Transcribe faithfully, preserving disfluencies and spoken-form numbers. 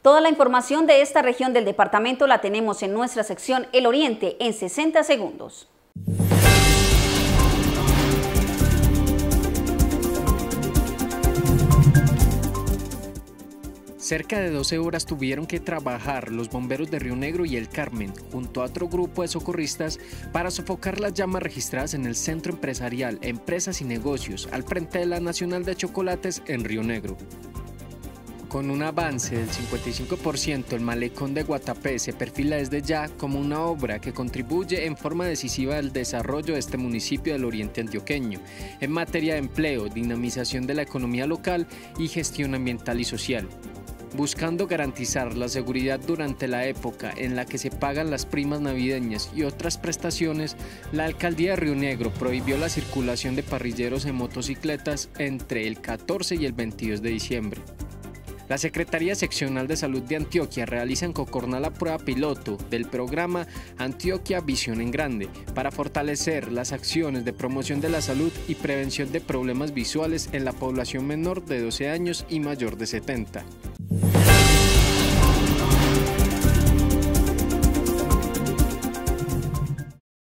Toda la información de esta región del departamento la tenemos en nuestra sección El Oriente en sesenta segundos. Cerca de doce horas tuvieron que trabajar los bomberos de Río Negro y El Carmen, junto a otro grupo de socorristas, para sofocar las llamas registradas en el Centro Empresarial, Empresas y Negocios, al frente de la Nacional de Chocolates en Río Negro. Con un avance del cincuenta y cinco por ciento, el malecón de Guatapé se perfila desde ya como una obra que contribuye en forma decisiva al desarrollo de este municipio del oriente antioqueño, en materia de empleo, dinamización de la economía local y gestión ambiental y social. Buscando garantizar la seguridad durante la época en la que se pagan las primas navideñas y otras prestaciones, la Alcaldía de Río Negro prohibió la circulación de parrilleros en motocicletas entre el catorce y el veintidós de diciembre. La Secretaría Seccional de Salud de Antioquia realiza en Cocorná la prueba piloto del programa Antioquia Visión en Grande para fortalecer las acciones de promoción de la salud y prevención de problemas visuales en la población menor de doce años y mayor de setenta.